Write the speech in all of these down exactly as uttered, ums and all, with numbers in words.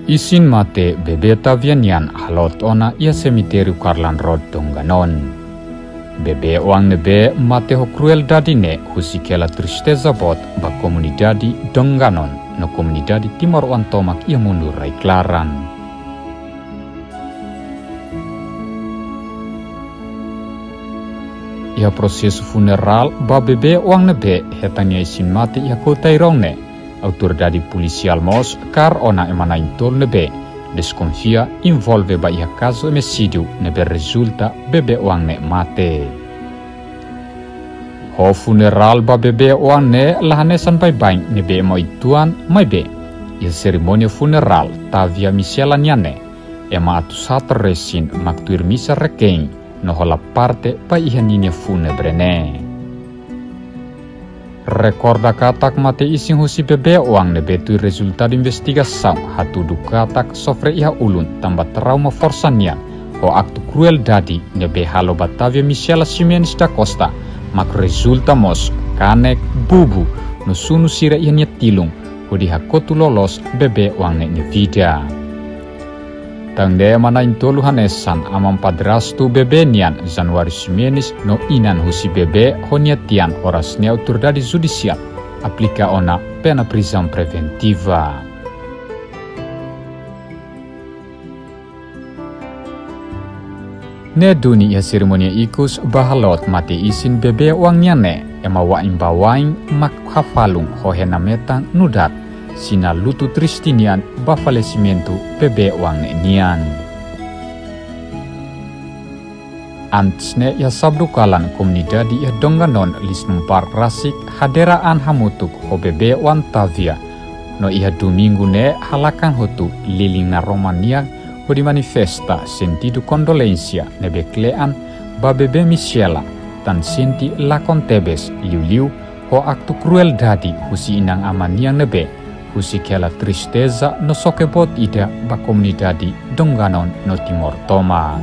Isin mate bebeta vianian halot ona ia semiteru Karlan Road Donganon. Bebe wang nebe mate ho cruel dadine husikela tristeza bot ba komunidadi Donganon no komunidadi Timor Wan Tomak ia mundur rai klaran. Ia proses funeral ba bebe wang nebe hetanya isin mate ia kotai rongne. Autoridade policial mos kar ona emanain tol nebe desconfia involve ba ia caso homicídio nebe resulta bebe wang ne mate. Ho funeral ba bebe wang ne lahanesan bai bain nebe mo ituan mai be. Ia ceremonia funeral tavia misiala niane ema atu sata resin maktuir misa rekeng no hola parte ba ia ninia funebre ne. Rekorda katak mate ising husi bebe uang nebe tu resultado investigação hatu du katak sofre iha ulun tambah trauma forsania ho aktu crueldade nebe halo Batavia Michela Ximenes da Costa mak resulta mos kanek bubu no sunu sira iha nia tilung ho di hakotu lolos bebe uang ne vida. Tangde mana intolu hanesan amam padrastu bebe nian Januari Ximenes no inan husi bebe honiatian oras ne autoridade judicial aplica ona pena prisão preventiva. Ne duni ya seremonia ikus bahalot mati isin bebe wang niane ema waing bawaing mak hafalung hohena metang nudat sina lutu tristinian ba falecimento bebe wang nian. Antes ne ya sabdu kalan komunidadi ya Donganon lisnum park rasik haderaan hamutuk ho bebe wan Tavia no iha domingo ne halakan hotu liling na Romania ho di manifesta sentido condolencia ne beklean ba bebe Michela tan senti lakon tebes liu-liu ho aktu crueldade husi inang amaniang nebe husi kela tristeza no sokebot ida ba komunidadi Donganon no Timor Tomak.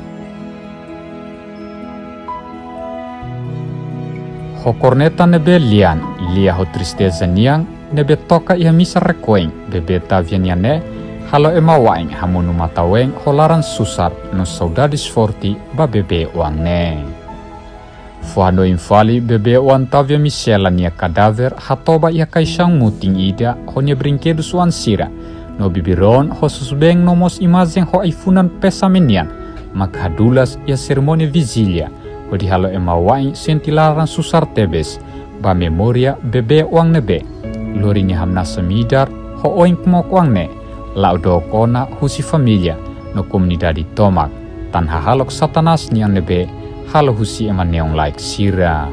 Ho korneta nebe lian lia ho tristeza niang nebe toka ia misa rekoeng bebe Tavia niane halo ema waing hamunu mataweng holaran susar no saudades forti ba bebe wang ne. Fuano infali bebe wan Tavia Michela nia kadaver hatoba ia kaisang muting ida honya brinkedus wan sira no bibiron ho susbeng nomos imazeng ho aifunan pesamenian makhadulas ia seremoni vigilia ho di halo ema waing sentilaran susar tebes ba memoria bebe wang nebe lorinya hamna semidar ho oing kmok wang ne laudo kona husi familia no komunidadi Tomak tan hahalok satanas nian nebe halo husi eman neong like sira.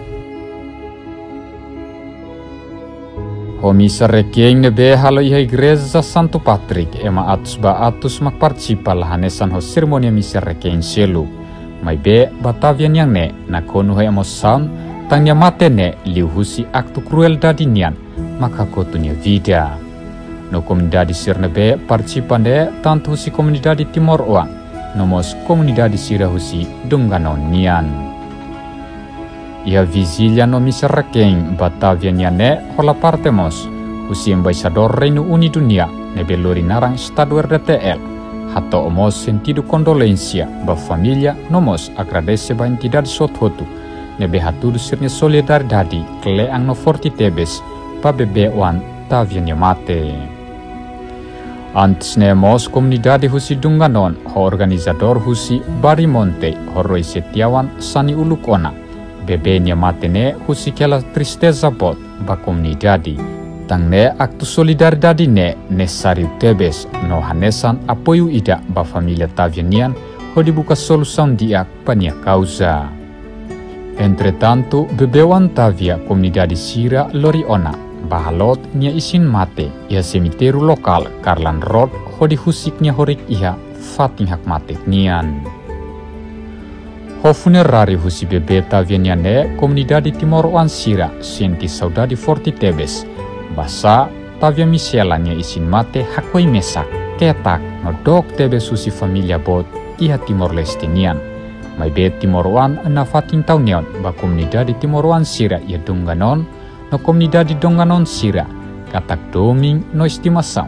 Homisa rekeng nebe halo iha igreja Santo Patrick ema atus ba atus mak participa lahanesan ho seremonia misa rekeng selu. Mai be Batavia niang ne na konu hai emo sound tangnya mate ne liu husi aktu crueldade nian maka kotunya vida. No komunidadi sir nebe participa ne tantu husi komunidadi Timor Uang nomos komunidadi sira husi Donganon nian. Ia vigilia no misa rekeng Batavia niane hola partemos husi embaixador Reino Uni dunia nebe lori narang staduer D T L hato omos sentido condolencia ba familia nomos agradece ba entidade sothotu nebe hatudu sirnya solidaridade kleang no forti tebes ba bebe wan Tavia mate. Antes nemos komunidade husi Donganon ho organizador husi Barimonte ho Roy Setiawan sani ulukona bebe nia matene husi kela tristeza bot ba komunidade tang ne aktu solidaridade ne nesariu tebes no hanesan apoio ida ba familia Tavia nian ho dibuka solusan dia pania causa. Entretanto bebe wan Tavia komunidade sira lori ona bahalot nia isin mate ia semiteru lokal Karlan Road ho di husiknya horik iha fating hak mate nian. Ho funerari husi bebe Tavia niane komunidadi Timor Wan sira senti saudade forti tebes basa Tavia Michela nia isin mate hakoi mesak ketak no dok tebes husi familia bot iha Timor Leste nian. Mai be Timor Wan na fating taunion ba komunidadi Timor Wan sira ia Donganon no komunidade Donganon sira katak doming no estimação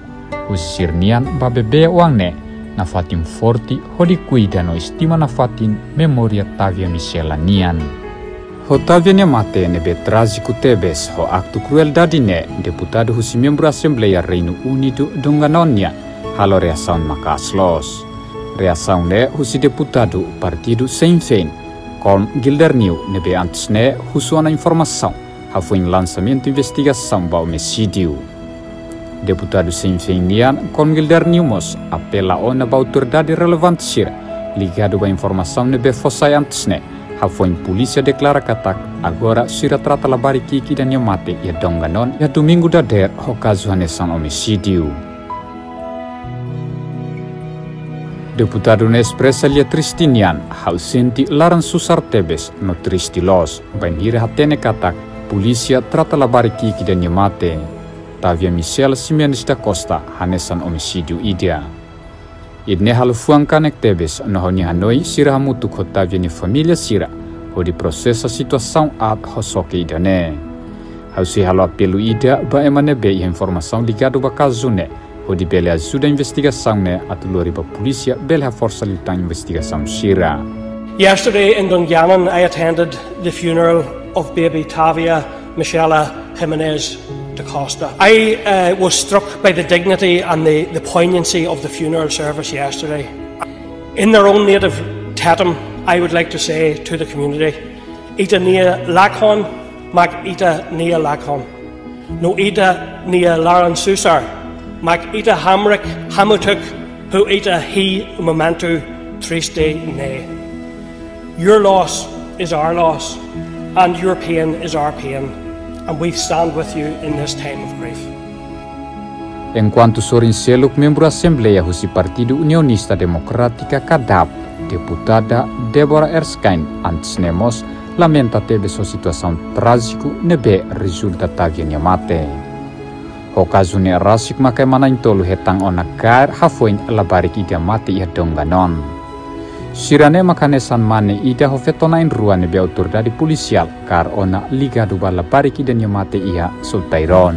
husi sirnian ba bebe wangne na fatin forti hodi cuida no estima na fatin memoria Tavia Michela nian. Ho Tavia ne mate nebe trágico tebes ho acto crueldade ne deputado husi membro Assembleia Reino Unido Donganonia halo reação macaslos. Reação ne husi deputado partido Sinn Féin Colm Gildernew nebe antes ne husuana informação ha foi em lançamento investigação ba homicídio. Deputado Sinn Féin nian Colm Gildernew mos apela ona ba autoridade relevante sira ligado ba informação nebe fossai antes ne ha foi polícia declara katak agora sira trata labari kiki dan yang mate ya Donganon ya domingo da der ho caso hanesan homicídio. Deputado ne expressa lia tristinian hal senti laran susar tebes no tristi los banhira hatene katak polícia trata labari kiki dan yang mate Tavia Michela Ximenes da Costa hanesan homicídio idia. Idne hal fuang kanek tebes no honi Hanoi sira hamutuk ho Tavia ni família sira ho di prosesa situação ad ho soke idane. Hausi halo apelu ida ba emane be informação ligado ba caso ne ho di bele ajuda investigação ne atulori ba polícia bele ha força luta investigação sira. Yesterday in Dungannon I attended the funeral of baby Tavia Michela Ximenes da Costa. I uh, was struck by the dignity and the, the poignancy of the funeral service yesterday. In their own native Tetum, I would like to say to the community, Ita nia lakhon, mak ita nia lakhon. No ita nia laran susar, mak ita hamrik hamutuk, hu ita he momentu triste ne. Your loss is our loss, and your pain is our pain. And we stand with you in this time of grief. Enquanto Sorin Seluk, membro Assembleia husi Partido Unionista Democrática C A D A P, deputada Deborah Erskine antes nemos lamenta tebe so situação trágico nebe resulta Tavia nia mate. Ho caso ne rasik makai mana intolu hetang ona kair hafoin labarik ida mate ia Donganon. Sirane makanesan mane ida hofetona in rua nebe autoridade policial kar ona ligado ba labarik ida nia mate ia sultairon.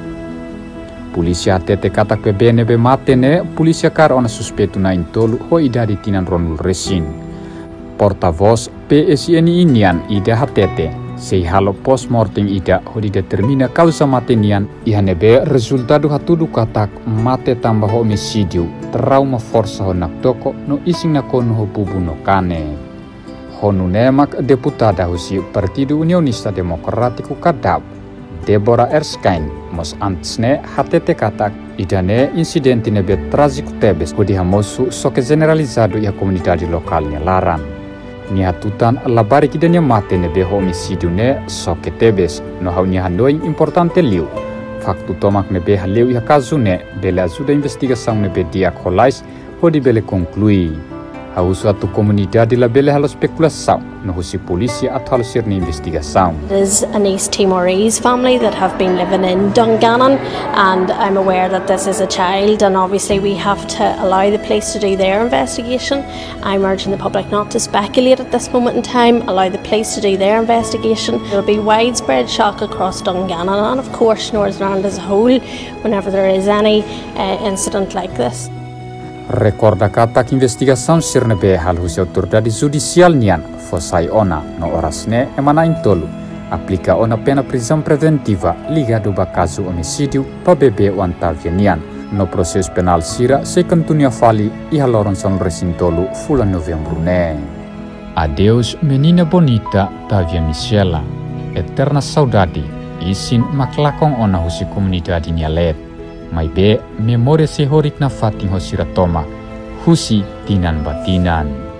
Polisia tete katak pebe nebe mate ne polisia kar ona suspetu na intolu ho ida di tinan ronul resin. Portavoz P S I N I nian ida hatete sei halo postmortem ida ho di determina causa mate nian iha nebe resultado hatudu katak mate tambah homicídio trauma força ho nakdoko no ising na kono ho bubu no kane. Honu nemak deputada husi Partido Unionista Democrático C A D A P Deborah Erskine mos antsne hatete katak idane insidente nebe trágico tebes ho di hamosu soke generalizado ia komunidade lokalnya laran. Ni hatutan labari kidanya mate nebe homicídio ne soke tebes no hau ni Hanoi importante liu. Faktu tomak nebe haleu ia caso ne bele ajuda investigação nebe diak holais ho di bele conclui. Hau suatu comunidade la bele halo spekulação no husi polícia at halo sirni investigação. It is an East Timorese family that have been living in Dungannon, and I'm aware that this is a child, and obviously we have to allow the police to do their investigation. I'm urging the public not to speculate at this moment in time, allow the police to do their investigation. There will be widespread shock across Dungannon and of course Northern Ireland as a whole whenever there is any uh, incident like this. Recorda katak investigação sirnebe hal husi autoridade judicial nian fosai ona no orasne emana intolu aplica ona pena prisão preventiva ligado ba caso homicídio pa bebe wan Tavia nian no processo penal sira se continua fali e haloron son resintolu fula novembro ne. Adeus menina bonita Tavia Michela, eterna saudade isin maklakong ona husi komunidade nialet. Mai be memória sehorik na fating hosira toma husi tinan batinan.